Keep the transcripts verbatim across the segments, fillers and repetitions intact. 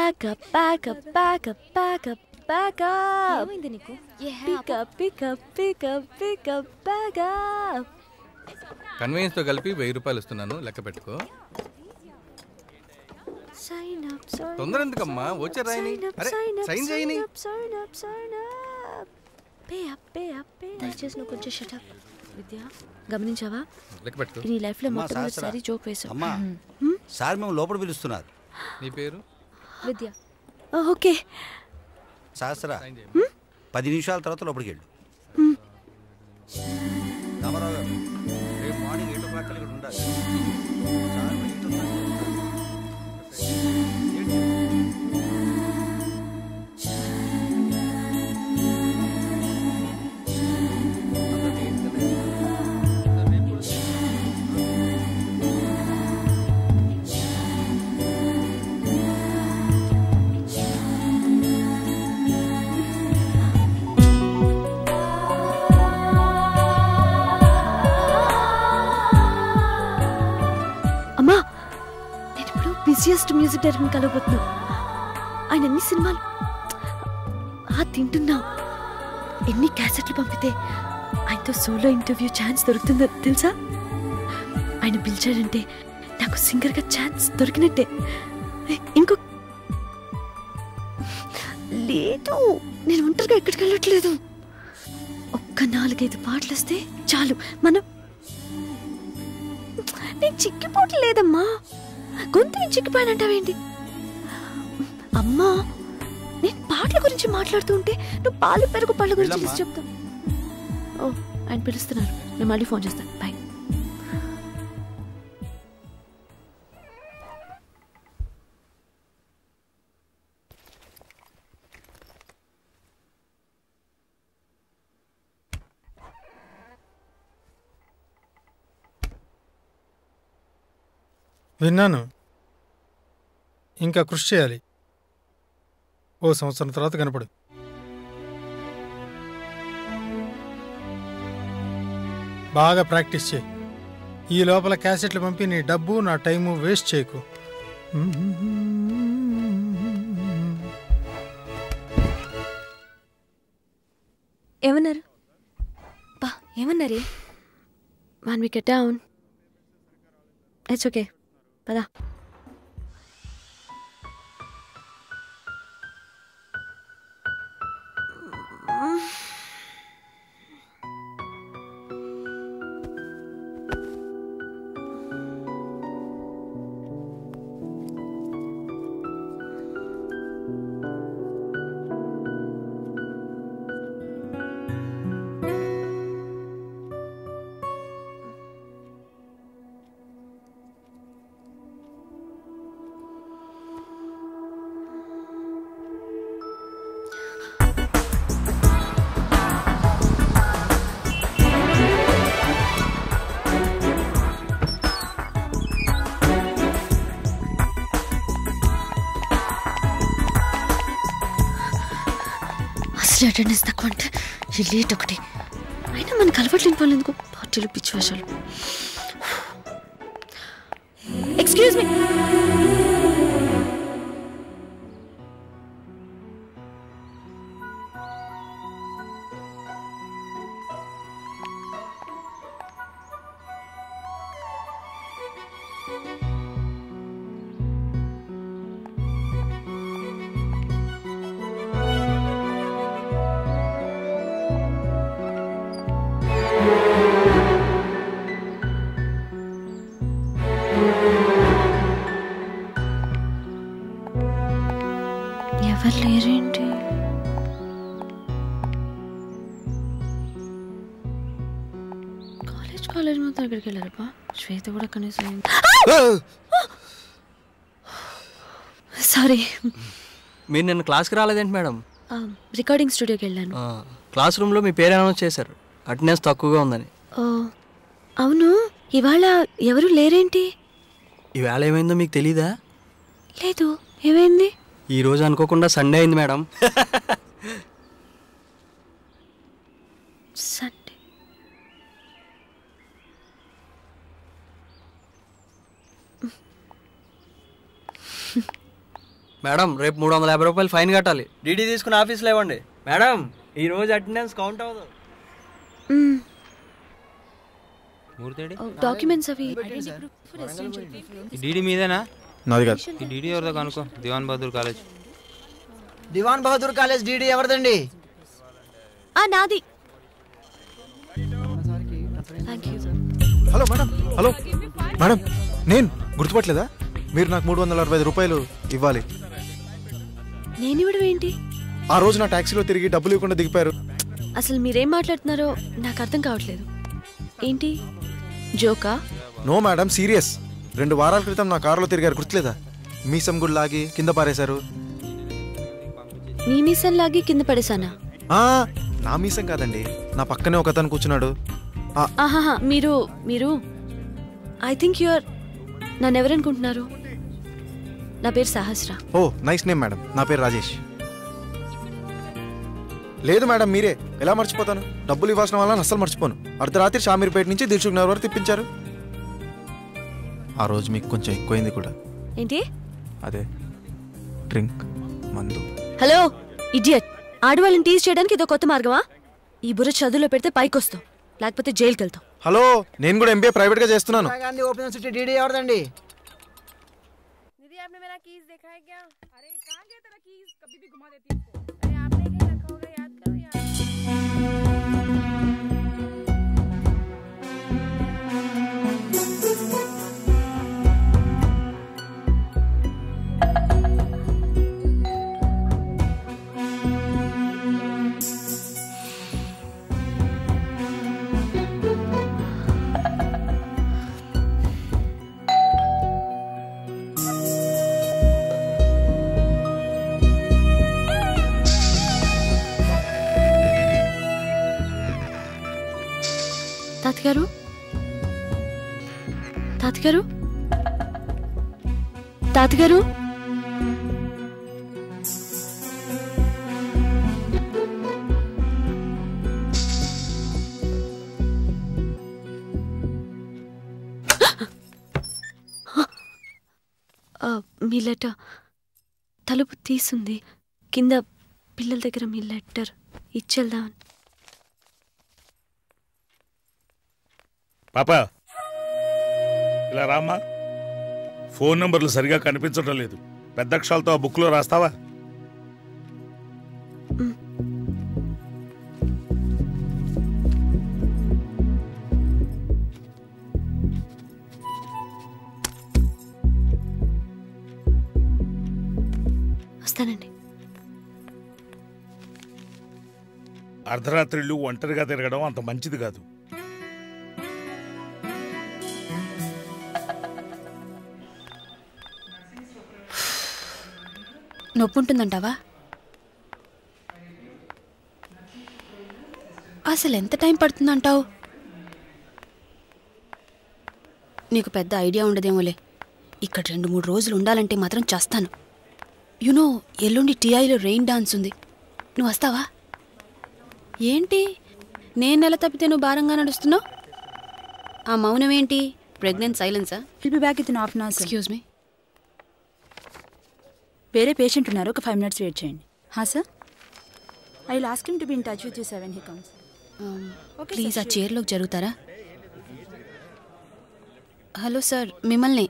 back up, back up, back up, back up, back up. ఏమైంది నీకు? Pick up, pick up, pick up, pick up, back up. Convenience తో కలిపి వెయ్యి రూపాయలు ఇస్తున్నాను, లెక్క పెట్టుకో. Sign up, sign up. తొందర ఎందుకమ్మా, వచ్చే రాయని. అరే సైన్ చేయని. Sign up, sign up. Pay up, pay up, pay up. దయచేసి నువ్వు కొంచెం షట్ అప్. విద్య గమనించావా? లెక్క పెట్టుకో. నీ లైఫ్ లో మొట్టమొదటిసారి జోక్ వేసావు. అమ్మా సార్ మేము లోపల పిలుస్తున్నారు. నీ పేరు? విద్య. ఓకే శాస్త్ర పది నిమిషాల తర్వాత లోపలికి వెళ్ళు. రామారావు గారు రేపు మార్నింగ్ ఎయిట్ ఓ క్లాక్ ఇక్కడ ఉండాలి. బిజియెస్ట్ మ్యూజిక్ డైరెక్టర్ని కలవబోతున్నావు. ఆయన ఎన్ని సినిమాలు ఆ తింటున్నా, ఎన్ని క్యాసెట్లు పంపితే ఆయనతో సోలో ఇంటర్వ్యూ ఛాన్స్ దొరుకుతుందో తెలుసా? ఆయన పిలిచాడంటే నాకు సింగర్గా ఛాన్స్ దొరికినట్టే. ఇంకో లేదు, నేను ఒంటరిగా ఎక్కడికి వెళ్ళట్లేదు. ఒక్క నాలుగైదు పాటలు వస్తే చాలు. మనం నేను చిక్కిపోవట్లేదమ్మా. గొంతు చిక్కిపోయానంటావేంటి? అమ్మా, నేను పాటల గురించి మాట్లాడుతూ ఉంటే నువ్వు పాలు పెరుగు పళ్ళ గురించి చెప్తావు. ఓ, ఆయన పిలుస్తున్నారు, నేను మళ్ళీ ఫోన్ చేస్తాను. బాయ్. విన్నాను, ఇంకా కృషి చేయాలి. ఓ సంవత్సరం తర్వాత కనపడు. బాగా ప్రాక్టీస్ చేయి. ఈ లోపల క్యాసెట్లు పంపి నీ డబ్బు నా టైము వేస్ట్ చేయకు. ఏమన్నారు? బా ఏమన్నారే? One wicket down. It's okay, పదా. అటెండెన్స్ తక్కువ అంటే ఈ లేట్ ఒకటి. అయినా మనకు అలవాట్లేని పనులు ఎందుకు? పార్టీలు, పిచ్చి వేషాలు. Excuse me. ఎవరు లేరేంటి? కాలేజ్ కాలేజ్ మొత్తం ఎక్కడికి వెళ్ళారప్పా? శ్వేత కూడా కనీసం. సారీ. మీరు నిన్న క్లాస్కి రాలేదేంటి మేడం? రికార్డింగ్ స్టూడియోకి వెళ్ళాను. క్లాస్ రూమ్లో మీ పేరు అనౌన్స్ చేశారు, అటెండెన్స్ తక్కువగా ఉందని. అవును, ఇవాళ ఎవరు లేరేంటి? ఈవేళ ఏమైందో మీకు తెలీదా? లేదు, ఏమైంది? ఈ రోజు అనుకోకుండా సండే అయింది మేడం. సండే? మేడం రేపు మూడు వందల యాభై రూపాయలు ఫైన్ కట్టాలి. డీడీ తీసుకుని ఆఫీస్లో ఇవ్వండి. మేడం ఈ రోజు అటెండెన్స్ కౌంట్ అవ్వదు. డాక్యుమెంట్స్ అవి డీడీ మీదేనా? నాది కాదు. ఈ డీడీ ఎవరిదో కనుక్కో. Diwan Bahadur college. Diwan Bahadur college DD ఎవరిదండి? ఆ నాది. Thank you. Hello madam. Hello madam, నేను గుర్తుపట్టలేదా? మీరు నాకు మూడు వందల అరవై ఐదు రూపాయలు ఇవ్వాలి. నేను ఇవ్వడం ఏంటి? ఆ రోజు నా ట్యాక్సీలో తిరిగి డబ్బులు ఇవ్వకుండా దిగిపోయారు. అసలు మీరేం మాట్లాడుతున్నారో నాకు అర్థం కావట్లేదు. ఏంటి జోకా? No madam, serious. రెండు వారాల క్రితం నా కారులో తిరిగారు, గుర్తులేదా? మీసం గుడి లాగి కింద పారేశారు. మీ మీసం లాగి కింద పడేసానా? నా మీసం కాదండి, నా పక్కనే ఒక అతను కూర్చున్నాడు. ఆహాహా, మీరు మీరు ఐ థింక్ యూఆర్ నన్ను ఎవరనుకుంటున్నారు? నా పేరు Sahasra. Oh nice name madam. నా పేరు రాజేష్. లేదు మేడం, మీరే. ఎలా మర్చిపోతాను? డబ్బులు ఇవ్వాల్సిన వాళ్ళని అస్సలు మర్చిపోను. అర్ధరాత్రి షామీర్పేట నుంచి దిల్సుఖ్ నగర్ వరకు తిప్పించారు. ఆ రోజు మీకు కొంచెం ఎక్కువైంది కూడా. ఏంటి? అదే డ్రింక్, మందు. హలో ఇడియట్, ఆడవాళ్ళని టీజ్ చేయడానికి ఇదో కొత్త మార్గమా? ఈ బుర్ర చదువులో పెడితే పైకి వస్తావు, లేకపోతే జైలుకి వెళ్తావు. హలో, నేను కూడా ఎంబీఏ ప్రైవేట్ గా చేస్తున్నాను. గాంధీ ఓపెన్ యూనివర్సిటీ డీడీ ఎవరిదండి? తాతగారు, తాతగారు, తాతగారు, మీ లెటర్. తలుపు తీసుంది, కింద పిల్లల దగ్గర మీ లెటర్ ఇచ్చేద్దామని. పాపా ఇలా రామ్మా. ఫోన్ నంబర్లు సరిగా కనిపించడం లేదు. పెద్ద అక్షరాలతో ఆ బుక్లో రాస్తావా? వస్తానండి. అర్ధరాత్రిళ్ళు ఒంటరిగా తిరగడం అంత మంచిది కాదు. నొప్పి ఉంటుందంటావా? అసలు ఎంత టైం పడుతుందంటావు? నీకు పెద్ద ఐడియా ఉండదేమోలే. ఇక్కడ రెండు మూడు రోజులు ఉండాలంటే మాత్రం చేస్తాను. యునో ఎల్లుండి టీఐలో రెయిన్ డాన్స్ ఉంది. నువ్వు వస్తావా? ఏంటి నేను నెల తప్పితే నువ్వు భారంగా నడుస్తున్నావు? ఆ మౌనం ఏంటి? ప్రెగ్నెంట్ సైలెన్సా? Will be back with in half an hour. Excuse me, వేరే పేషెంట్ ఉన్నారు, ఒక ఫైవ్ మినిట్స్ వెయిట్ చేయండి. హా sir, I will ask him to be in touch with you seven he comes. Please ఆ చైర్లోకి జరుగుతారా? హలో సార్, మిమ్మల్ని.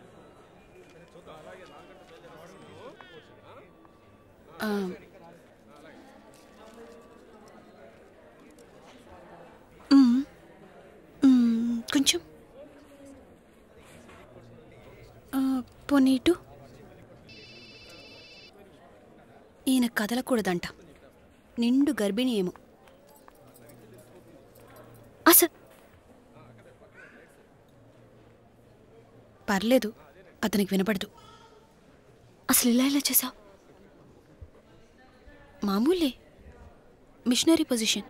కొంచెం పోనీ ఇటు. ఈయన కదలకూడదంట, నిండు గర్భిణి ఏమో. అసలు పర్లేదు, అతనికి వినపడదు. అసలు ఇలా ఇలా చేసావు? మామూలే, మిషనరీ పొజిషన్.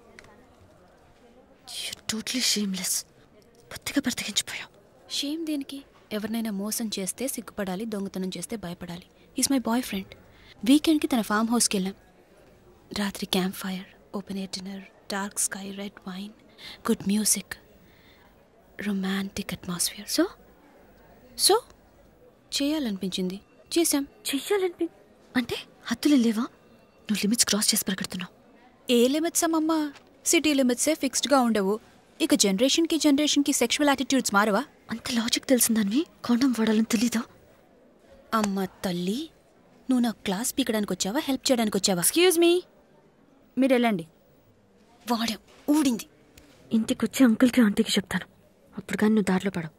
Totally shameless. బతిగా బ్రతికించిపోయావు. షేమ్ దేనికి? ఎవరినైనా మోసం చేస్తే సిగ్గుపడాలి, దొంగతనం చేస్తే భయపడాలి. Is my boyfriend. వీకెండ్కి తన ఫామ్ హౌస్కి వెళ్ళాం. రాత్రి campfire, open air dinner, dark sky, red wine, good music, romantic atmosphere. So so చేయాలనిపించింది, చేశాం. చెయ్యాలని అంటే హద్దులు లేవా? నువ్వు లిమిట్స్ క్రాస్ చేసి పరిగెడుతున్నావు. ఏ లిమిట్స్ అమ్మమ్మా? సిటీ లిమిట్సే ఫిక్స్డ్గా ఉండవు. ఇక జనరేషన్కి జనరేషన్కి సెక్షువల్ యాటిట్యూడ్స్ మారవా? అంత లాజిక్ తెలిసిందానివి కాండం వాడాలని తెలీదా? అమ్మ తల్లి, నువ్వు నా క్లాస్ పీకడానికి వచ్చావా, హెల్ప్ చేయడానికి వచ్చావా? ఎక్స్క్యూజ్ మీ, మీరు వెళ్ళండి. వాడాం, ఊడింది. ఇంటికి వచ్చి అంకుల్కి ఆంటీకి చెప్తాను, అప్పుడు కానీ నువ్వు దారిలో పడవు.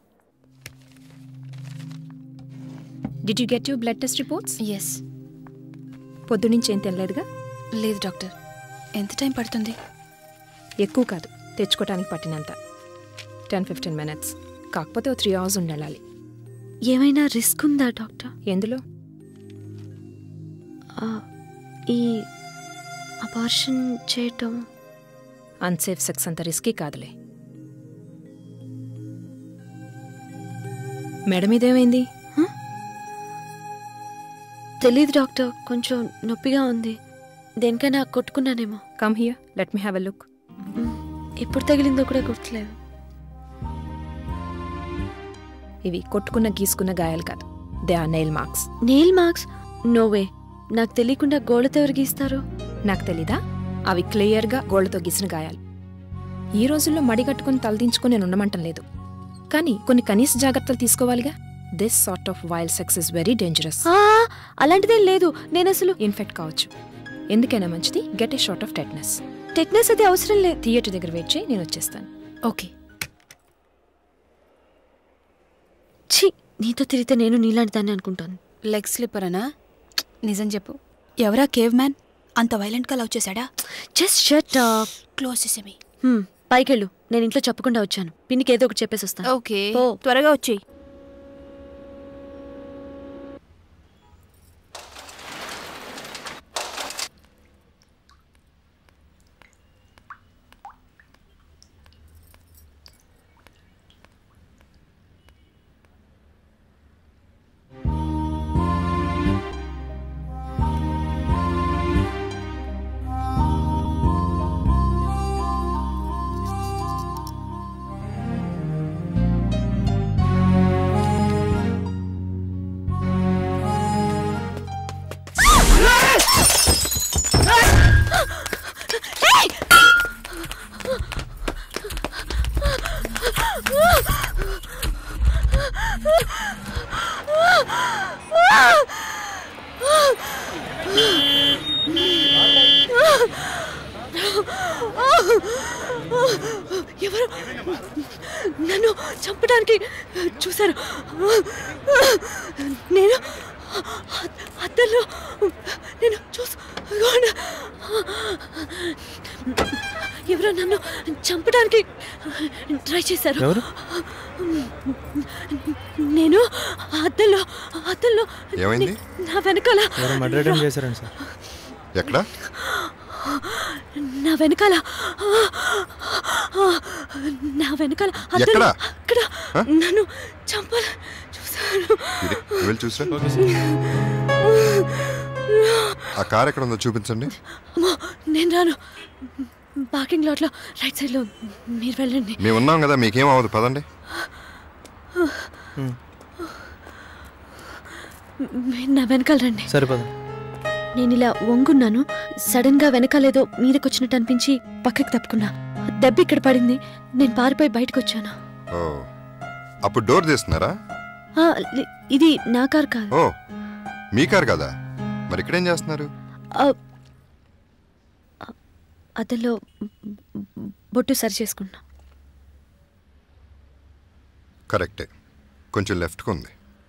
Did you get you blood test reports? Yes. పొద్దునుంచి ఏం తినలేదుగా? లేదు డాక్టర్. ఎంత టైం పడుతుంది? ఎక్కువ కాదు, తెచ్చుకోవటానికి పట్టినంత. టెన్ ఫిఫ్టీన్ మినిట్స్, కాకపోతే ఓ త్రీ అవర్స్ ఉండాలి. ఏమైనా రిస్క్ ఉందా డాక్టర్? ఎందులో? ఈ అబార్షన్ చేయటం. అన్సేఫ్ సెక్స్ అంత రిస్కీ కాదులే. మేడం ఇదేమైంది? తెలీదు డాక్టర్, కొంచెం నొప్పిగా ఉంది. దేనికైనా కొట్టుకున్నానేమో. Come here, let me have a look. ఎప్పుడు తగిలిందో కూడా గుర్తులేదు. ఇవి కొట్టుకున్న గీసుకున్న గాయాలు కాదు, they are nail marks. Nail marks? No way. నాకు తెలియకుండా గోళ్ళతో ఎవరు గీస్తారు? నాకు తెలీదా? అవి క్లియర్గా గోళ్లతో గీసిన గాయాలు. ఈ రోజుల్లో మడిగట్టుకుని తలదించుకుని నేను ఉండమంటం లేదు, కానీ కొన్ని కనీస జాగ్రత్తలు తీసుకోవాలిగా. This sort of wild sex is very dangerous. అలాంటిదేం లేదు. నేను అసలు ఇన్ఫెక్ట్ కావచ్చు. ఎందుకైనా మంచిది get a shot of tetanus. Tetanus అది అవసరం లేదు. థియేటర్ దగ్గర వెయిట్ చేయి, నేను వచ్చేస్తాను. ఓకే. ఛీ, నీతో తిరిగితే నేను నీలాంటి దాన్ని అనుకుంటాను. లెగ్ స్లిప్పర్ అనా? నిజం చెప్పు, ఎవరా కేవ్ మ్యాన్? అంత వైలెంట్గా లవ్ చేశాడా? Just shut up. క్లోజ్ చేసేమి. పైకెళ్ళు, నేను ఇంట్లో చెప్పకుండా వచ్చాను. పిన్నికి ఏదో ఒకటి చెప్పేసి వస్తాను. ఓకే, త్వరగా వచ్చేయి. ఎవరు నన్ను చంపడానికి చూశారు? నేను అద్దల్లో నేను చూసు ఎవరో నన్ను చంపడానికి ట్రై చేశారు. నేను అద్దల్లో అద్దల్లో నా వెనకాల చేశారండి సార్. ఎక్కడ? నా వెనకాల నా వెనకాల అద్దల్లో అక్కడ నన్ను చంపాలి చూశారు. ఆ కార్ ఎక్కడ ఉందో చూపించండి. నేను రాను. పార్కింగ్ లాట్లో రైట్ సైడ్ లో మీరు వెళ్ళండి. మేము ఉన్నాం కదా, మీకేం అవ్వదు, పదండి. నా వెనకాల రండి. సరిపద. నేను ఇలా వంగున్నాను, సడన్ గా వెనకాలేదో మీదకి వచ్చినట్టు అనిపించి పక్కకి తప్పుకున్నా. దెబ్బ ఇక్కడ పడింది, నేను పారిపోయి బయటకు వచ్చాను. అప్పుడు డోర్ తీస్తున్నారా? ఇది నా కార్ కాదు. ఓ, మీ కార్ కదా, మరి ఇక్కడేం చేస్తున్నారు? అదలో బొట్టు సరి చేసుకున్నా. కరెక్టే, కొంచెం లెఫ్ట్కి ఉంది.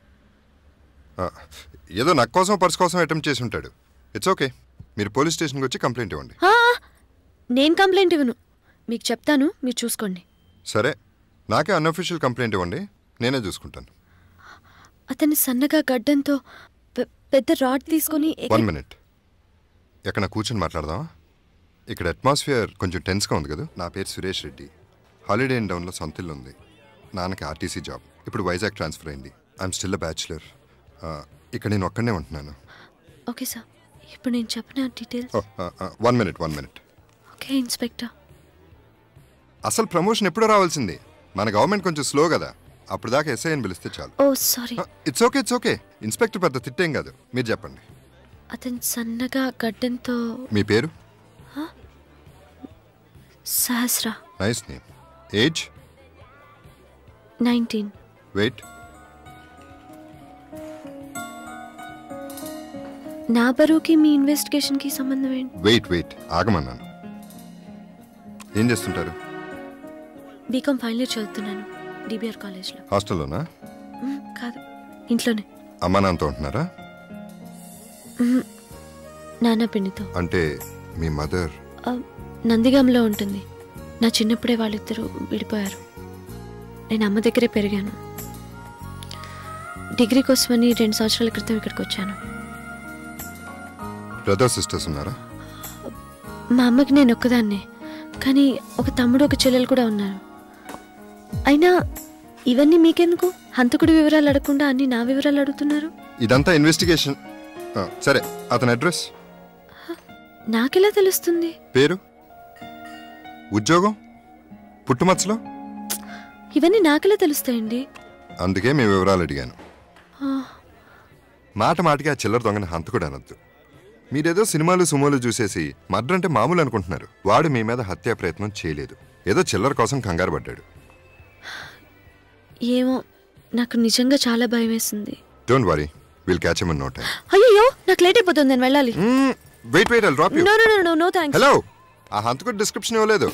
ఏదో నాకు కోసం పర్స్ కోసం అటెంప్ట్ చేసి ఉంటాడు. ఇట్స్ ఓకే, మీరు పోలీస్ స్టేషన్కి వచ్చి కంప్లైంట్ ఇవ్వండి. నేను కంప్లైంట్ ఇవ్వను, మీకు చెప్తాను, మీరు చూసుకోండి. సరే, నాకే అన్అఫీషియల్ కంప్లైంట్ ఇవ్వండి, నేనే చూసుకుంటాను. అతన్ని సన్నగా గడ్డంతో పెద్ద రాడ్ తీసుకొని. వన్ మినిట్, ఎక్కడ కూర్చొని మాట్లాడదామా? ఇక్కడ అట్మాస్ఫియర్ కొంచెం టెన్స్గా ఉంది కదా. నా పేరు సురేష్ రెడ్డి, హాలిడే ఇన్ డౌన్లో సొంత ఇల్లు ఉంది. నాన్నకి ఆర్టీసీ జాబ్, ఇప్పుడు వైజాగ్ ట్రాన్స్ఫర్ అయింది. I'm still a bachelor. ఇక్కడ నేను ఒక్కడనే ఉంటున్నాను. ఓకే సార్, ఇప్పుడు నేను చెప్పిన details. One minute one minute okay inspector. అసలు ప్రమోషన్ ఎప్పుడో రావాల్సింది, మన గవర్నమెంట్ కొంచెం స్లో కదా. అప్పుడు దాకా ఎస్ఐ అని పిలిస్తే చాలు. Oh sorry. It's okay it's okay. Inspector పెద్ద తిట్టేం కాదు. మీరు చెప్పండి. అతను సన్నగా గడ్డంతో. మీ పేరు? Sahasra. Nice name. Age? Nineteen. Weight? నా బరువుకి మీ ఇన్వెస్టిగేషన్ కి సంబంధం ఏంటి? వెయిట్ వెయిట్ ఆగమన్నాను. ఏం చేస్తుంటారు? బీకామ్ ఫైనల్ ఇయర్ చదువుతున్నాను డిబిఆర్ కాలేజ్లో. హాస్టల్లోనా? కాదు, ఇంట్లోనే. అమ్మా నాన్నతో ఉంటున్నారా? నాన్న పిన్నితో. అంటే మీ మదర్? నందిగాంలో ఉంటుంది. నా చిన్నప్పుడే వాళ్ళిద్దరూ విడిపోయారు. నేను అమ్మ దగ్గరే పెరిగాను. డిగ్రీ కోసమని రెండు సంవత్సరాల క్రితం ఇక్కడికి వచ్చాను. బ్రదర్ సిస్టర్స్ ఉన్నారా? మా అమ్మకి నేను ఒక్కదాన్నే, కానీ ఒక తమ్ముడు ఒక చెల్లెలు కూడా ఉన్నారు. అయినా ఇవన్నీ మీకెందుకు? హంతకుడి వివరాలు అడగకుండా అన్ని నా వివరాలు అడుగుతున్నారు. ఇదంతా ఇన్వెస్టిగేషన్. సరే, అతని అడ్రస్ నాకెలా తెలుస్తుంది? పేరు, ఉద్యోగం, పుట్టుమచ్చలో? ఇవన్నీ నాకెలా తెలుస్తాయండి? అందుకే మీ వివరాలు అడిగాను. మాట మాటికి ఆ చిల్లర దొంగని హంతకుడు అనొద్దు. మీరేదో సినిమాలు సుమోలు చూసేసి మర్డర్ అంటే మామూలు అనుకుంటున్నారు. వాడు మీ మీద హత్యా ప్రయత్నం చేయలేదు. ఏదో చిల్లర కోసం కంగారు పడ్డాడు. ఏమో, నాకు నిజంగా చాలా భయం వేస్తుంది. Don't worry, will catch him in no time. అయ్యో, నాకు లేట్ అయిపోతుంది, నేను వెళ్ళాలి. Wait wait I'll drop you. No no no no thanks. Hello, ఆ హంతకుడి డిస్క్రిప్షన్ ఇవ్వలేదు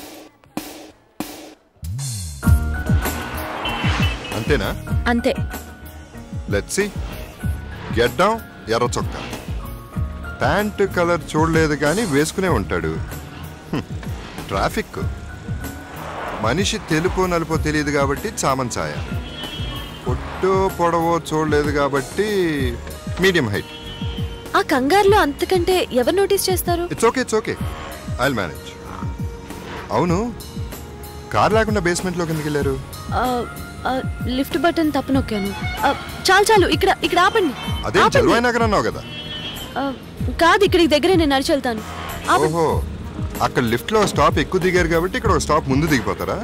అంతేనా? అంతే. Let's see. Get down. ఎర్ర చొక్కా, ప్యాంటు కలర్ చూడలేదు కానీ వేసుకునే ఉంటాడు. ట్రాఫిక్. మనిషి తెలుపో నలుపో తెలియదు కాబట్టి చామన్ ఛాయ. పొట్టో పొడవో చూడలేదు కాబట్టి మీడియం హైట్. ఆ కంగారులో అంతకంటే ఎవరు నోటీస్ చేస్తారు? It's okay it's okay, I will manage. అవును, కార్ లేకుండా బేస్మెంట్ లోకి ఎందుకు వెళ్ళారు? లిఫ్ట్ బటన్ తప్పు నొక్కాను. చాలు చాలు, ఇక్కడ ఇక్కడ ఆపండి. అదే జల్వాయి నగర్ అన్నావు కదా? కాదు, ఇక్కడికి దగ్గరే, నేను నడిచి వెళ్తాను. ఓహో, అక్కడ లిఫ్ట్ లో స్టాప్ ఎక్కువ దిగారు కాబట్టి ఇక్కడ ఒక స్టాప్ ముందు దిగిపోతారా?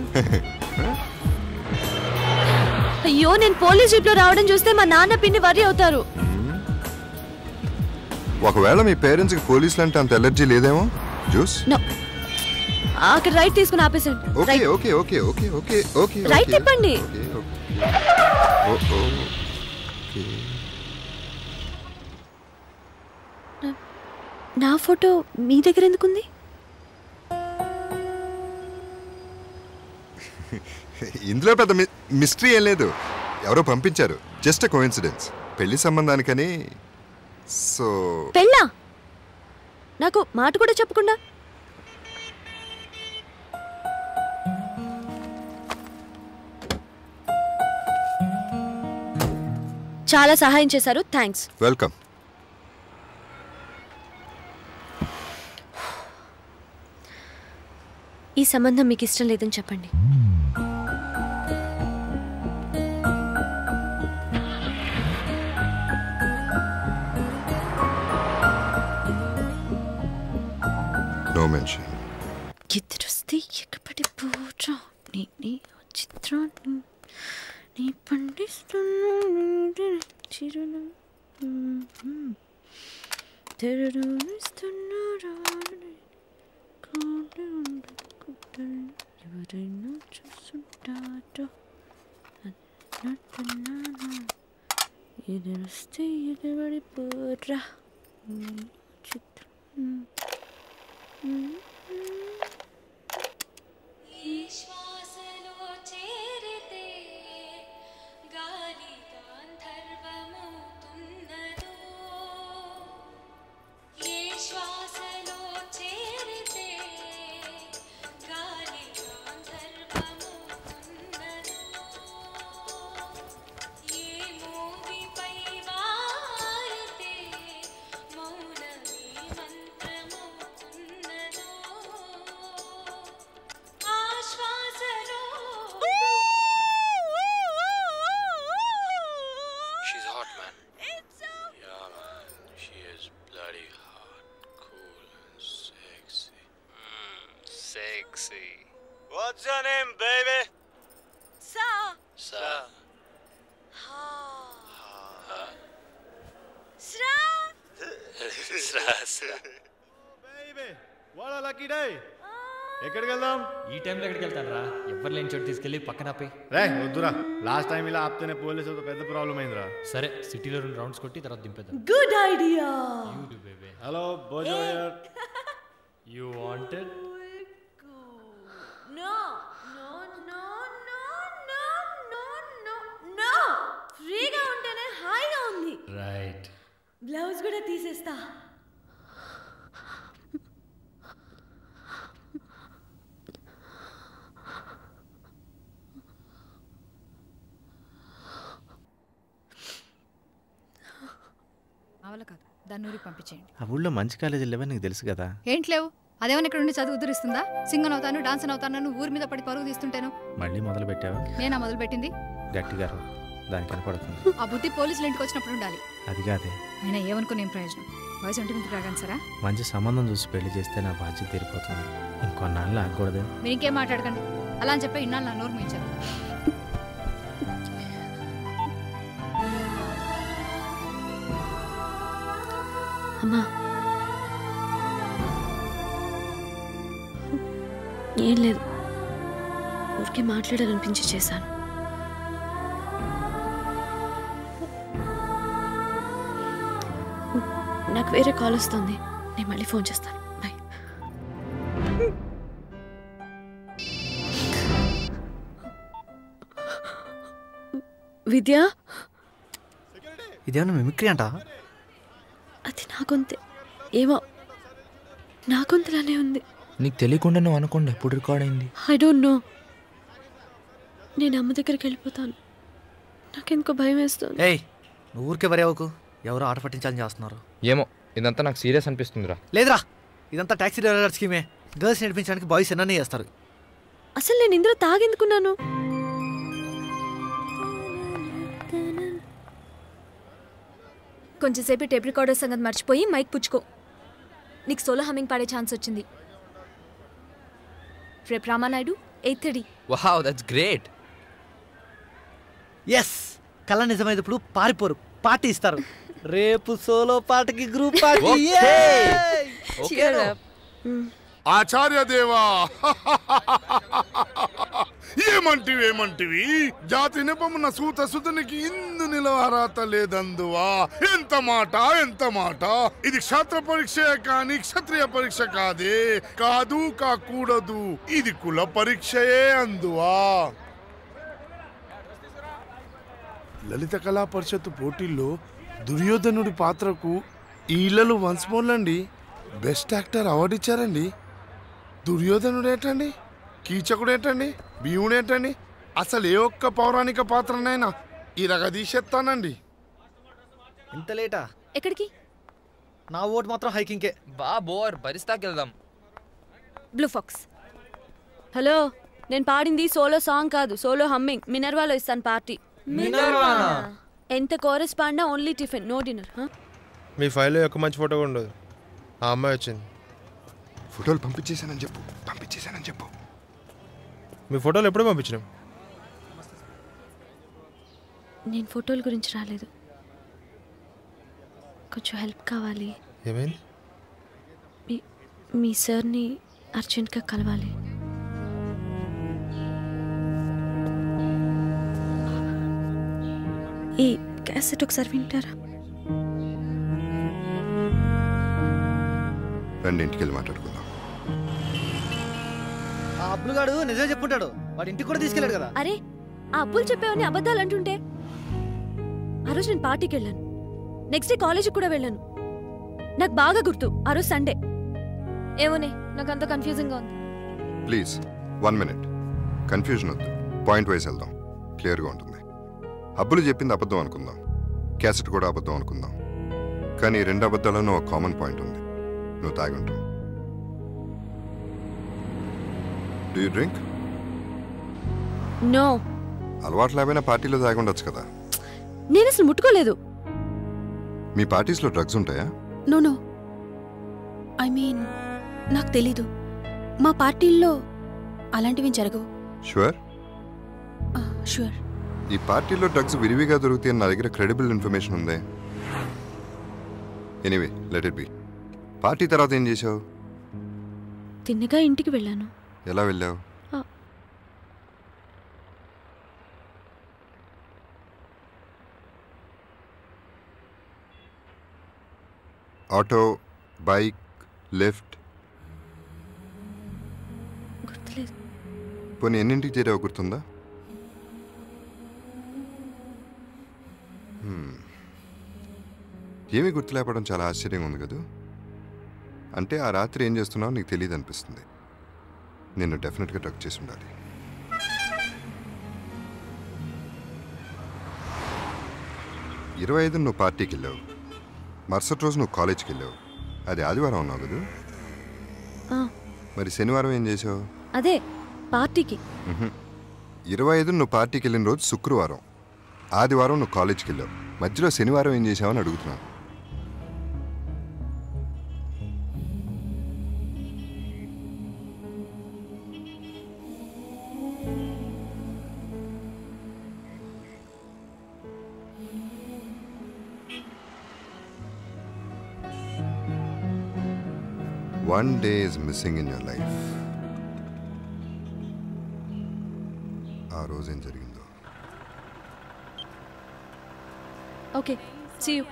అయ్యో, నేను పోలీస్ జీప్ లో రావడం చూస్తే మా నాన్న పిన్ని వరి అవుతారు. ఒకవేళ మీ పేరెంట్స్ కి పోలీసులు అంటే అంత ఎలర్జీ లేదేమో? జ్యూస్ అక్కడ రైట్ తీసుకుని ఆపేసండి. Okay okay okay okay okay okay right తిప్పండి. నా ఫోటో మీ దగ్గర ఎందుకుంది? ఇందులో పెద్ద మిస్టరీ ఏం లేదు. ఎవరో పంపించారు. Just a coincidence. పెళ్లి సంబంధానికని. సో పెళ్ళా? నాకు మాట కూడా చెప్పకుండా. చాలా సహాయం చేశారు, థ్యాంక్స్. వెల్కమ్. ఈ సంబంధం మీకు ఇష్టం లేదని చెప్పండి. No mention. ఎదురొస్తే ఎక్కపడి పోరా నీ నీ చిత్రాన్ని నీ పండిస్తున్నా చిరును తెరుస్తున్నా ఎవరైనా చూస్తుంటారో ఎదురొస్తే ఎదురుబడి పోరా చిత్రం. What's your name, baby? Sir. Sir. ఎక్కడికి వెళ్దాం? ఈ టైంలో ఎక్కడికి వెళ్తాను రా? ఎవరు లేని చోటు తీసుకెళ్ళి పక్కన ఆపే. రే వద్దురా, లాస్ట్ టైం ఇలా ఆపితేనే పోలీసులతో పెద్ద ప్రాబ్లం అయిందిరా. సరే సిటీలో రెండు రౌండ్స్ కొట్టి తర్వాత దింపేద్దాం. Good idea. You do baby. Hello Bojo here. You wanted? No no no no no no no no. ఫ్రీగా ఉంటేనే హాయిగా ఉంది. రైట్. బ్లౌజ్ కూడా తీసేస్తా. అవల కాదు, దాన్ని ఊరికి పంపించేయండి. ఆ ఊళ్ళో మంచి కాలేజీలు లేవని నీకు తెలుసు కదా. ఏంటి లేవు? అదేమన్నా ఇక్కడ ఉండి చదువు ఉద్ధరిస్తుందా? సింగన్ అవుతాను, డాన్స్ అవుతాను, ఊరి మీద పడి పరుగు తీస్తుంటాను. మళ్ళీ మొదలు పెట్టావా? నేనా మొదలు పెట్టింది? గట్టిగా దానికి కనపడుతుంది. ఆ బుద్ధి పోలీసులు ఇంటికి వచ్చినప్పుడు ఉండాలి. అది కాదే. అయినా ఏమనుకుని ఏం ప్రయోజనం? వయసు ఒంటి మీద రాగాను సరా. మంచి సంబంధం చూసి పెళ్లి చేస్తే నా బాధ్యత తీరిపోతుంది. ఇంకొన్నాళ్ళు ఆగకూడదు. మీరు ఇంకేం మాట్లాడకండి. అలా అని చెప్పి ఇన్నాళ్ళు నా నోరు మూయించారు. అమ్మా ఏం లేదు, ఊరికే మాట్లాడాలనిపించి చేశాను. నాకు వేరే కాల్ వస్తుంది, నేను మళ్ళీ ఫోన్ చేస్తాను. బాయ్. విద్య, ఇదేమన్నా మిమిక్రీ అంట? అది నా గొంతే. ఏమో నా గొంతులానే ఉంది. నీకు తెలియకుండా నువ్వు అనుకోండి ఎప్పుడు రికార్డ్ అయింది. I don't know. నేను అమ్మ దగ్గరికి వెళ్ళిపోతాను, నాకెందుకో భయం వేస్తుంది. ఏయ్ నువ్వు ఊరికే వరేవకు, ఎవరో ఆట పట్టించాలని చేస్తున్నారు. ఏమో ఇదంతా నాకు సీరియస్ అనిపిస్తుందిరా. లేదురా, ఇదంతా టాక్సీ డ్రైవర్ స్కీమే. గర్ల్స్ నడిపించడానికి బాయ్స్ ఎన్ననే చేస్తారు. అసలు నేను ఇందులో తాగెందుకున్నాను? కొంచెంసేపు టేప్ రికార్డర్ సంగతి మర్చిపోయి మైక్ పుచ్చుకో. నీకు సోలో హమ్మింగ్ పాడే ఛాన్స్ వచ్చింది. రేపు Ramanaidu eight thirty. Wow that's great. Yes, కళ నిజమైనప్పుడు పారిపోరు, పార్టీ ఇస్తారు. రేపు సోలో పాటకి గ్రూప్ పార్టీ. ఆచార్య దేవా ఏమంటివి ఏమంటివి జాతి నిపమున సూత సుతునికి ఇందు నిలవరాత లేదందువా. ఎంత మాట ఎంత మాట. ఇది క్షత్ర పరీక్ష కాని క్షత్రియ పరీక్ష కాదే, కాదు కాకూడదు. ఇది కుల పరీక్షయే అందువా. లలిత కళా పరిషత్తు పోటీల్లో దుర్యోధనుడి పాత్రకు ఈలలు వన్స్ మోర్లండి బెస్ట్ యాక్టర్ అవార్డు ఇచ్చారండి. దుర్యోధనుడు ఏంటండి, కీచకుడు ఏంటండి, భీముడు ఏంటండి, అసలు ఏ ఒక్క పౌరాణిక పాత్రనైనా ఇరగ తీసేస్తానండి. ఇంత లేటా? ఎక్కడికి? నా ఓటు మాత్రం హైకింగ్కే. బా బోర్ బరిస్తాకి వెళ్దాం. Blue pox. హలో, నేను పాడింది సోలో సాంగ్ కాదు, సోలో హమ్మింగ్. మినర్వాలో ఇస్తాను పార్టీ. ఎంత కోరస్ పాడినా ఓన్లీ టిఫిన్, నో డిన్నర్. మీ ఫైల్లో ఒక మంచి ఫోటో ఉండదు. ఆ అమ్మాయి వచ్చింది. ఫోటోలు పంపించేశానని చెప్పు, పంపించేశానని చెప్పు. మీ ఫోటోలు ఎప్పుడు పంపించినాం? నేను ఫోటోల గురించి రాలేదు, కొంచెం హెల్ప్ కావాలి. ఏమైంది? మీ మీ సార్ని అర్జెంట్గా కలవాలి. ఈ క్యాసెట్ ఒకసారి వింటారా? రండి ఇంటికి వెళ్ళి మాట్లాడుకుందాం. ఆ అబ్బులుగాడు నిజమే చెప్పుంటాడు, వాడి ఇంటికి కూడా తీసుకెళ్ళాడు కదా. అరే ఆ అబ్బులు చెప్పేవని అబద్ధాలు అంటుంటే. ఆ రోజు నేను పార్టీకి వెళ్ళాను, నెక్స్ట్ డే కాలేజీకి కూడా వెళ్ళాను. నాకు బాగా గుర్తు, ఆ రోజు సండే. ఏమోనే, నాకు అంత కన్ఫ్యూజింగ్గా ఉంది. ప్లీజ్ వన్ మినిట్, కన్ఫ్యూజన్ వద్దు, పాయింట్ వైజ్ వెళ్దాం, క్లియర్గా ఉంటుంది. అబ్బులు చెప్పింది అబద్ధం అనుకుందాం, క్యాసెట్ కూడా అబద్ధం అనుకుందాం. కానీ రెండు అబద్ధాలను ఒక కామన్ పాయింట్ ఉంది, నువ్వు తాగుంటావు. Do you drink? నో. అలవాటు లేకపోయినా పార్టీలో తాగి ఉండొచ్చు కదా. నేను అసలు ముట్టుకోలేదు. మీ పార్టీస్లో డ్రగ్స్ ఉంటాయా? నో నో, ఐ మీన్ నాకు తెలీదు. మా పార్టీల్లో అలాంటివి జరగవు. షూర్? షూర్. ఈ పార్టీలో డ్రగ్స్ విరివిగా దొరుకుతాయని నా దగ్గర క్రెడిబుల్ ఇన్ఫర్మేషన్ ఉంది. Anyway let it be. Party తర్వాత ఏం చేసావు? తిన్నగా ఇంటికి వెళ్ళాను. ఎలా వెళ్ళావు? Auto, bike, lift? గుర్తులేదు. పోనీ ఎన్నింటికి చేరావు గుర్తుందా? ఏమీ గుర్తులేపడం చాలా ఆశ్చర్యంగా ఉంది కదా. అంటే ఆ రాత్రి ఏం చేస్తున్నావు నీకు తెలియదు అనిపిస్తుంది. నిన్ను డెఫినెట్గా డ్రగ్ చేసి ఉండాలి. ఇరవై ఐదు నువ్వు పార్టీకి వెళ్ళావు, మరుసటి రోజు నువ్వు కాలేజ్కి వెళ్ళావు. అది ఆదివారం ఉన్నావు కదా. మరి శనివారం ఏం చేసావు? అదే పార్టీకి. ఇరవై ఐదు నువ్వు పార్టీకి వెళ్ళిన రోజు శుక్రవారం, ఆదివారం నువ్వు కాలేజ్కి వెళ్ళావు. మధ్యలో శనివారం ఏం చేసావని అడుగుతున్నాను. One day is missing in your life. ఆ రోజు ఏం జరిగిందో. Okay, see you.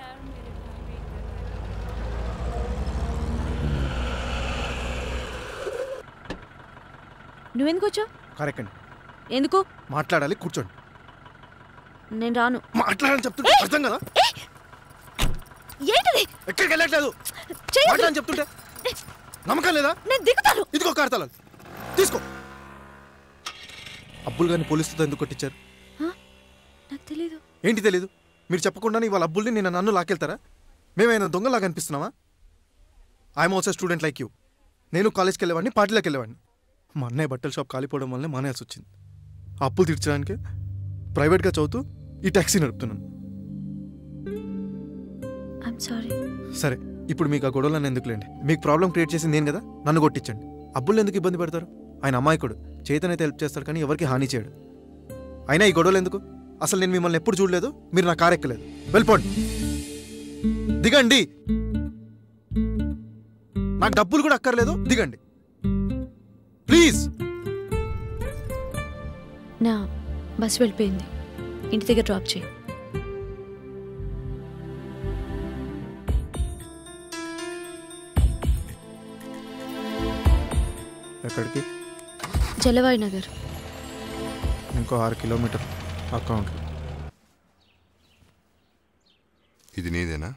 నువ్వెందుకు వచ్చావు? కరెక్ట్. ఎందుకు? మాట్లాడాలి, కూర్చోండి. నేను రాను. మాట్లాడాలని చెప్తుంటే అర్థం కదా. ఏంటిది? ఎక్కడికి వెళ్ళట్లేదు. మాట్లాడని చెప్తుంటే నమ్మకం లేదా? నేను దిగుతాను. ఇదిగో కార్తాలు తీసుకో. అబ్బులు గారిని పోలీసులతో ఎందుకు కొట్టించారు? నాకు తెలీదు. ఏంటి తెలీదు? మీరు చెప్పకుండానే వాళ్ళ అబ్బుల్ని నేను నన్ను లాకెళ్తారా? మేమైనా దొంగలాగా అనిపిస్తున్నావా? I'm also student like you. నేను కాలేజ్కి వెళ్ళేవాడిని, పార్టీలోకి వెళ్ళేవాడిని. మా అన్నయ్య బట్టల షాప్ కాలిపోవడం వల్లనే మానేయాల్సి వచ్చింది. ఆ అప్పులు తీర్చడానికి ప్రైవేట్గా చదువుతూ ఈ ట్యాక్సీ నడుపుతున్నాను. I'm sorry. సరే, ఇప్పుడు మీకు ఆ గొడవలను ఎందుకులేండి. మీకు ప్రాబ్లం క్రియేట్ చేసింది నేను కదా, నన్ను కొట్టించండి. అబ్బుల్ని ఎందుకు ఇబ్బంది పెడతారు? ఆయన అమాయకుడు, చేతనైతే హెల్ప్ చేస్తాడు కానీ ఎవరికి హాని చేయడు. అయినా ఈ గొడవలు ఎందుకు? అసలు నేను మిమ్మల్ని ఎప్పుడు చూడలేదు, మీరు నా కారు ఎక్కలేదు. వెళ్ళిపోండి, దిగండి. నాకు డబ్బులు కూడా అక్కర్లేదు, దిగండి ప్లీజ్. నా బస్ వెళ్ళిపోయింది, ఇంటి దగ్గర డ్రాప్ చేయి. ఎక్కడికి? జలవాయి నగర్. ఇంకో ఆరు కిలోమీటర్ అకౌంట్. ఇది నీదేనా?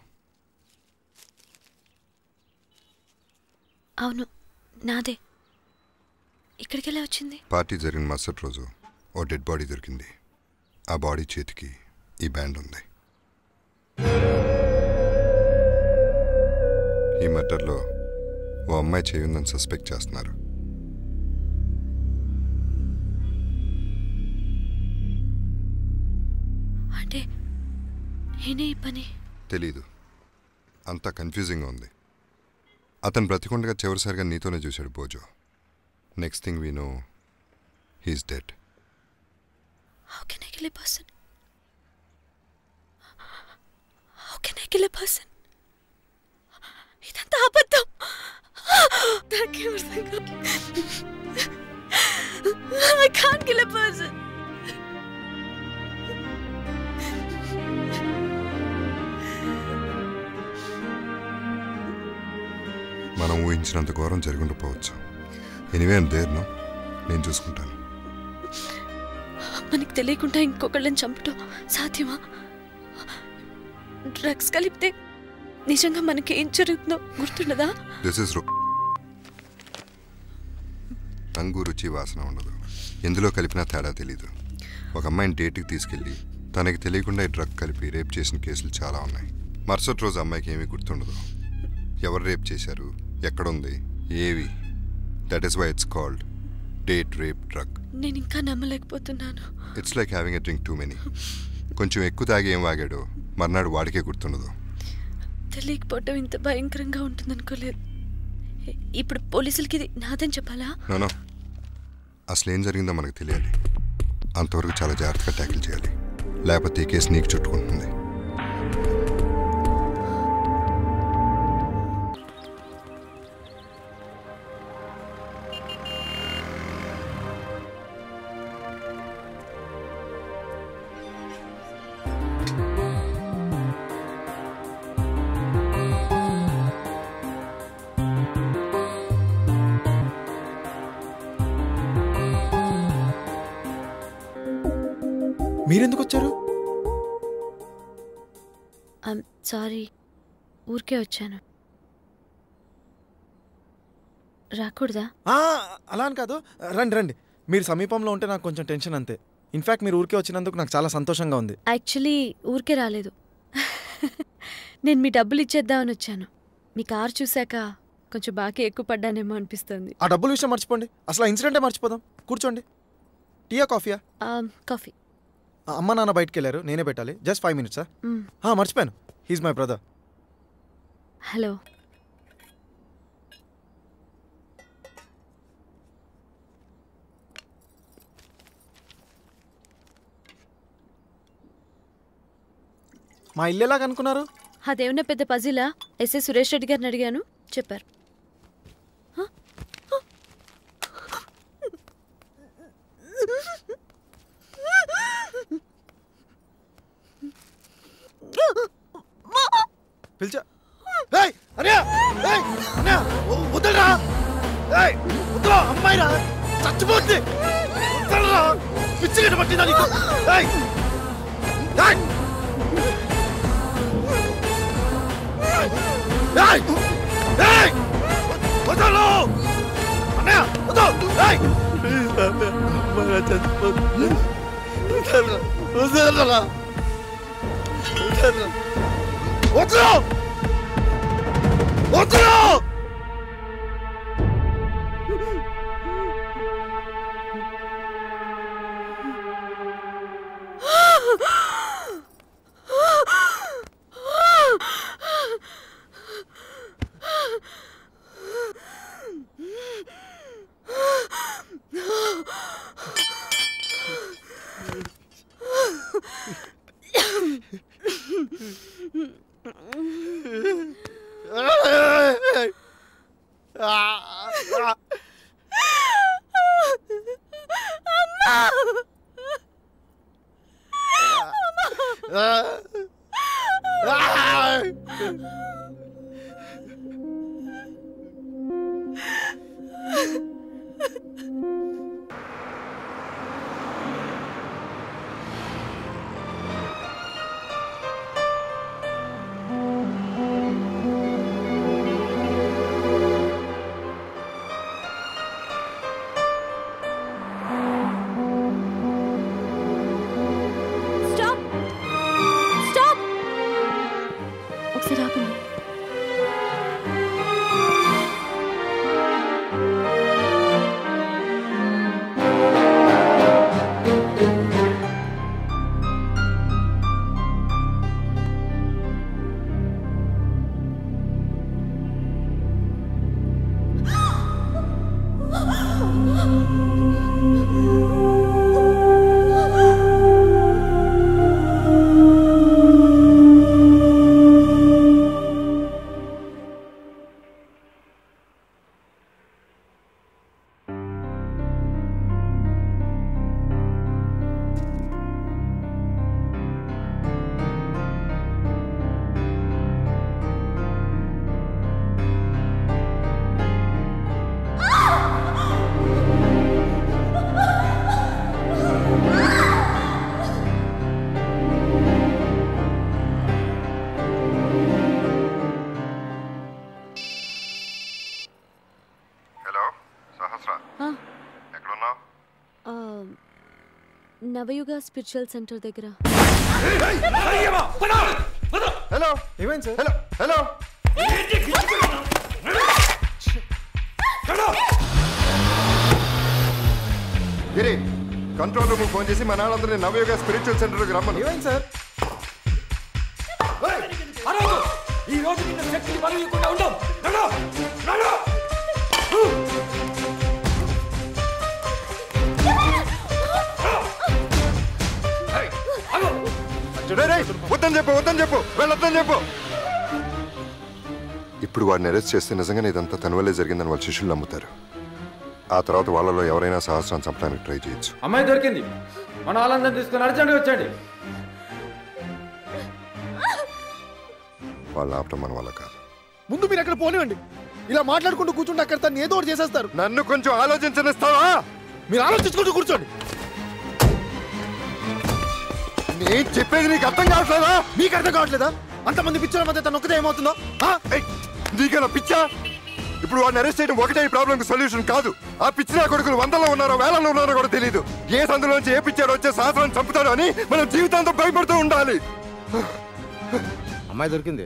అవును, నాదే. ఇక్కడికి ఎలా వచ్చింది? పార్టీ జరిగిన మరుసటి రోజు ఓ డెడ్ బాడీ దొరికింది. ఆ బాడీ చేతికి ఈ బ్యాండ్ ఉంది. ఈ మర్డర్లో ఓ అమ్మాయి చేయుందని సస్పెక్ట్ చేస్తున్నారు. అంటే నేనే ఈ పని? తెలీదు, అంతా కన్ఫ్యూజింగ్గా ఉంది. అతను బ్రతికుండగా చివరిసారిగా నీతోనే చూశాడు Bojo. Next thing we know he's dead. How can I kill a person? How can I kill a person? ఇదంతా అబద్ధం. నాకేం అర్థం కాదు. I can't kill a person. మనం ఊహించినంత ఘోరం జరుగుండపోవచ్చు. ఎనీవే ఐమ్ దేర్ నో, నేను చూసుకుంటాను. మనకి తెలియకుండా ఇంకొకళ్ళని చంపటం సాధ్యమా? డ్రగ్స్ కలిపితే నిజంగా మనకి ఏం జరుగుతుందో గుర్తుండదా? దిస్ ఇస్ రంగు, రుచి, వాసన ఉండదు. ఎందులో కలిపినా తేడా తెలీదు. ఒక అమ్మాయిని డేట్కి తీసుకెళ్ళి తనకి తెలియకుండా ఈ డ్రగ్ కలిపి రేప్ చేసిన కేసులు చాలా ఉన్నాయి. మరుసటి రోజు అమ్మాయికి ఏమీ గుర్తుండదు. ఎవరు రేప్ చేశారు, ఎక్కడుంది, ఏవి. That is why it's called date rape drug. నేను ఇంకా నమ్మలేకపోతున్నాను. It's like having a drink too many. కొంచెం ఎక్కువ తాగి ఏం వాగాడో మర్నాడు వాడికే గుర్తుండదు. తెలియకపోవటం ఇంత భయంకరంగా ఉంటుందనుకోలేదు. ఇప్పుడు పోలీసులకి ఇది నాదని చెప్పాలా? నో, అసలు ఏం జరిగిందో మనకు తెలియాలి. అంతవరకు చాలా జాగ్రత్తగా ట్యాకిల్ చేయాలి, లేకపోతే ఈ కేసు నీకు చుట్టుకుంటుంది. మీరెందుకు వచ్చారు? సారీ, ఊరికే వచ్చాను. రాకూడదా? అలా అని కాదు, రండి రండి. మీరు సమీపంలో ఉంటే నాకు కొంచెం టెన్షన్ అంతే. ఇన్ఫాక్ట్ మీరు ఊరికే వచ్చినందుకు నాకు చాలా సంతోషంగా ఉంది. యాక్చువల్లీ ఊరికే రాలేదు. నేను మీ డబ్బులు ఇచ్చేద్దామని వచ్చాను. మీ కారు చూశాక కొంచెం బాగా ఎక్కువ పడ్డానేమో అనిపిస్తుంది. ఆ డబ్బుల విషయం మర్చిపోండి, అసలు ఆ ఇన్సిడెంటే మర్చిపోదాం. కూర్చోండి. టీయా కాఫీయా? కాఫీ. అమ్మ నాన్న బయటకు వెళ్ళారు, నేనే పెట్టాలి. జస్ట్ ఫైవ్ మినిట్సా? మర్చిపోయాను, హీస్ మై బ్రదర్. హలో. మా ఇల్లు ఎలాగ అనుకున్నారు? అదేమన్నా పెద్ద పజిలా? ఎస్ఏ సురేష్ రెడ్డి గారిని అడిగాను, చెప్పారు. పిలిచా వదలరా, వదల అమ్మాయిరా, చచ్చిపోతుంది. వదలరా, పిచ్చి గడ్డ పట్టిందా నీకు? వదలు అన్నయ్య, వదలు. చచ్చిపోతుంది. వదలరా, వదలు, వదలు. నవయుగ స్పిరిచువల్ సెంటర్ దగ్గర. హలో, ఏమైంది sir? Hello hello Giri, control room phone చేసి మా నాన్నందరినీ నవయుగ స్పిరిచువల్ సెంటర్కి రమ్మను. ఏమైంది సార్? ఈ రోజు నిన్న శక్తిని బలవీయకుండా ఉండం. వద్దని చెప్పు, వద్దని చెప్పు, వెళ్ళొద్దని చెప్పు. ఇప్పుడు వాడిని అరెస్ట్ చేస్తే నిజంగానే ఇదంతా తన వల్లే జరిగిందని వాళ్ళ శిష్యులు నమ్ముతారు. ఆ తర్వాత వాళ్ళలో ఎవరైనా సహస్రాన్ని చంపడానికి ట్రై చేయొచ్చు. అమ్మాయి దొరికింది, మన వాళ్ళందరినీ తీసుకుని అర్జెంట్గా వచ్చండి. వాళ్ళు ఆపటం మన వల్ల కాదు. ముందు మీరు అక్కడ పోనివ్వండి. ఇలా మాట్లాడుకుంటూ కూర్చుంటే అక్కడ తను ఏదో ఒకటి చేసేస్తారు. నన్ను కొంచెం ఆలోచించనిస్తావా? మీరు ఆలోచించుకుంటూ కూర్చోండి. నేను చెప్పేది నీకు అర్థం కావట్లేదా? నీకు అర్థం కావట్లేదా? అంతమంది పిచ్చల మధ్య తను ఒక్కతే ఏమవుతుందో? నీకేనా పిచ్చా? ఇప్పుడు వాడిని అరెస్ట్ చేయడం ఒకటే ఈ ప్రాబ్లంకి సొల్యూషన్ కాదు. ఆ పిచ్చినా కొడుకులు వందల్లో ఉన్నారో వేలలో ఉన్నారో కూడా తెలియదు. ఏ సందులోంచి ఏ పిచ్చాడు వచ్చే శాస్త్రాన్ని చంపుతాడు అని మనం జీవితాంతం భయపడుతూ ఉండాలి. అమ్మాయి దొరికింది.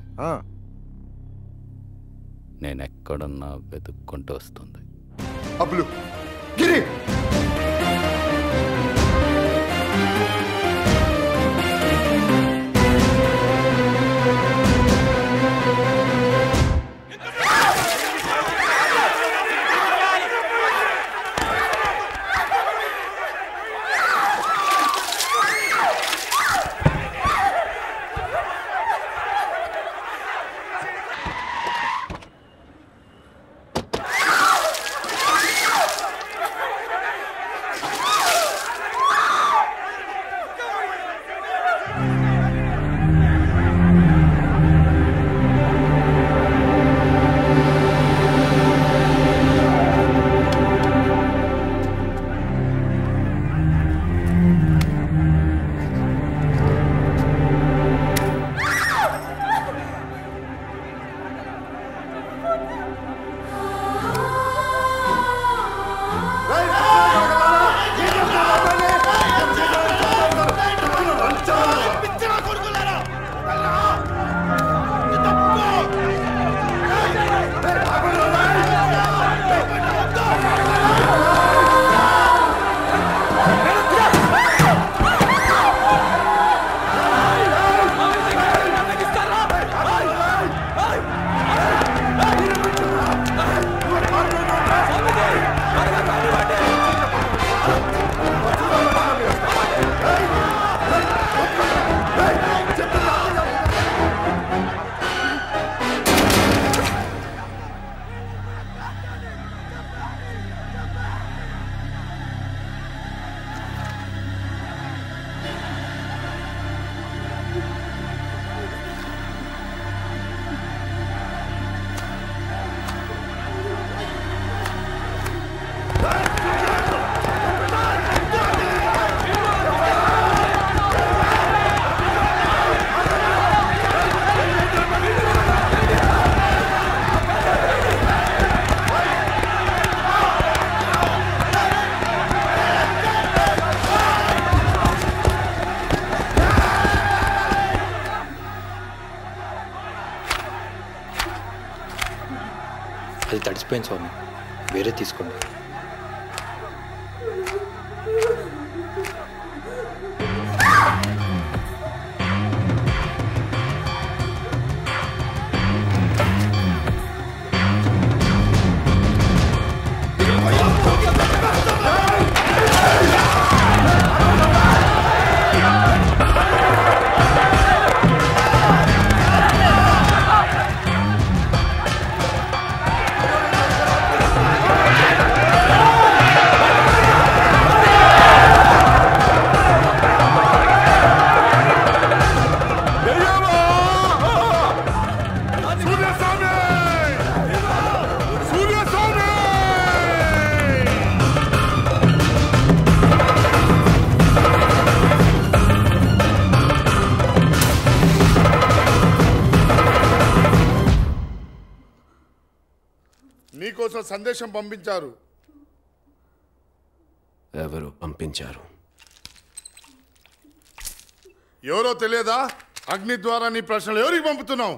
నేను ఎక్కడున్నా వెతుక్కుంటూ వస్తుంది. అబ్బులు గిరి అది తడిసిపోయింది స్వామి, వేరే తీసుకోండి. నీకోసం సందేశం పంపించారు. ఎవరు పంపించారు? ఎవరో తెలియదా? అగ్ని ద్వారా నీ ప్రశ్నలు ఎవరికి పంపుతున్నావు?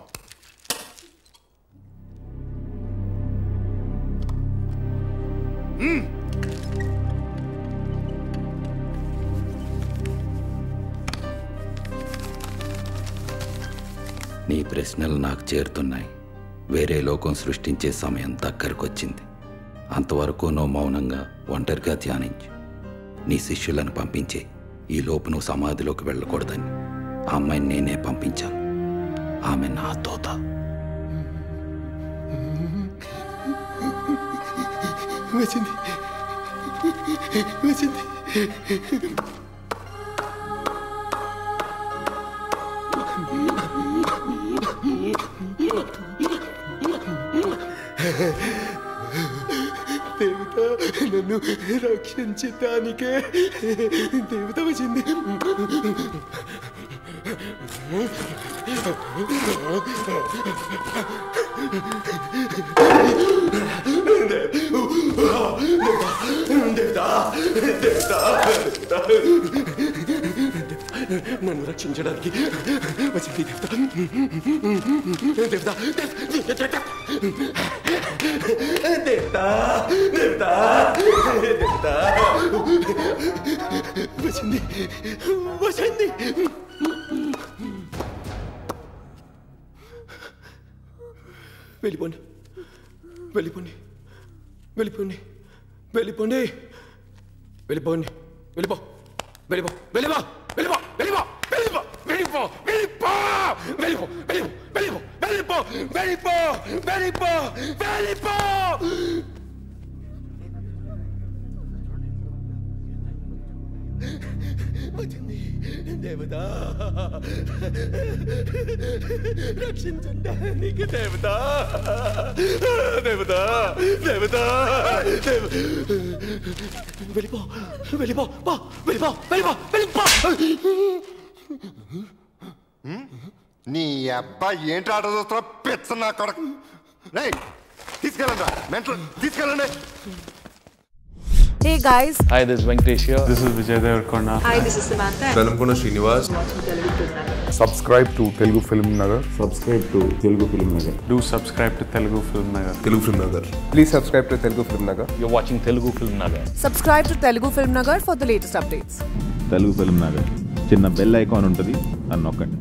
నీ ప్రశ్నలు నాకు చేరుతున్నాయి. వేరే లోకం సృష్టించే సమయం దగ్గరకొచ్చింది. అంతవరకు నువ్వు మౌనంగా ఒంటరిగా ధ్యానించు. నీ శిష్యులను పంపించే ఈ లోపు నువ్వు సమాధిలోకి వెళ్ళకూడదని ఆ అమ్మాయిని నేనే పంపించాను. ఆమె నా తోత. వచ్చింది వచ్చింది దేవత నన్ను రక్షించటానికే దేవత వచ్చింది. నన్ను రక్షించడానికి వచ్చింది దేవత దేవత దేవత దేవత దేవత వచ్చింది వచ్చింది వెళ్ళిపోండి వెళ్ళిపోండి వెళ్ళిపోండి వెళ్ళిపోండి వెళ్ళిపోండి వెళ్ళిపో వెళ్ళిపో వెళ్ళిపో వెళ్ళిపో వెళ్ళిపో వెళ్ళిపో వెళ్ళిపో వెళ్ళిపో వెళ్ళిపో వెళ్ళిపో వెళ్ళిపో వెళ్ళిపో వెళ్ళిపో వెళ్ళిపో వచ్చింది దేవత రక్షించండి నీకు దేవత దేవత దేవత వెళ్ళిపో వెళ్ళిపో పో వెళ్ళిపో వెళ్ళిపో వెళ్ళిపో నీ అబ్బాయి ఏంటి ఆట చూస్తున్నా పెచ్చ నా కొడక తీసుకెళ్ళండి మెంటల్ తీసుకెళ్ళండి. Hey guys. Hi, this is Venkatesh here. This is Vijay Devarkonda. Hi, this is Samantha. Velamkona Srinivas. Subscribe to Telugu Film Nagar. Subscribe to Telugu Film Nagar. Do subscribe to Telugu Film Nagar. Telugu Film Nagar. Please subscribe to Telugu Film Nagar. You're watching Telugu Film Nagar. Subscribe to Telugu Film Nagar for the latest updates. Telugu Film Nagar. చిన్న bell icon ఉంటుంది, అని నొక్కండి.